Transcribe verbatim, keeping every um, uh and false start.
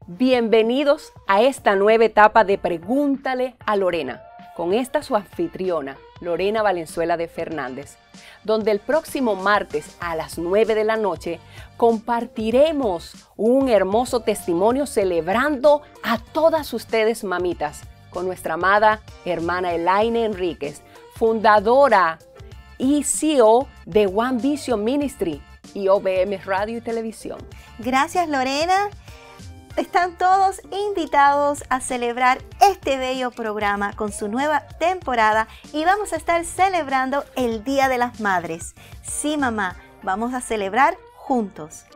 Bienvenidos a esta nueva etapa de Pregúntale a Lorena, con esta su anfitriona, Lorena Valenzuela de Fernández, donde el próximo martes a las nueve de la noche compartiremos un hermoso testimonio celebrando a todas ustedes mamitas con nuestra amada hermana Elaine Enríquez, fundadora y C E O de One Vision Ministry y O V M Radio y Televisión. Gracias, Lorena. Están todos invitados a celebrar este bello programa con su nueva temporada y vamos a estar celebrando el Día de las Madres. Sí, mamá, vamos a celebrar juntos.